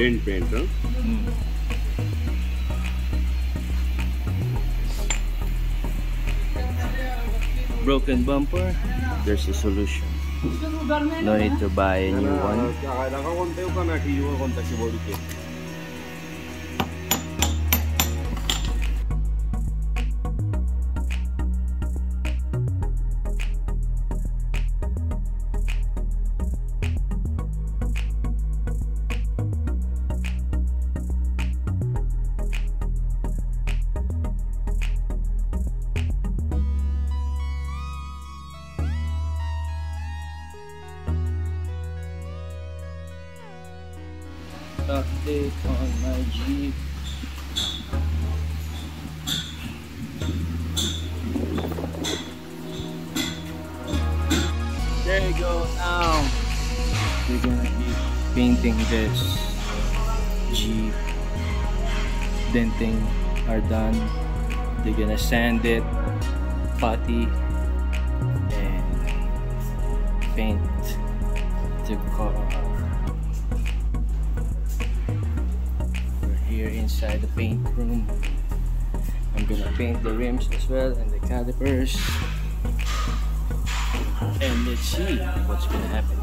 dent paint, huh? Broken bumper, there's a solution. No need to buy a new one. Update on my Jeep. There you go. Now we're gonna be painting this Jeep. Denting are done. They're gonna sand it, putty, and paint the car. Here inside the paint room, I'm gonna paint the rims as well and the calipers, and let's see what's gonna happen.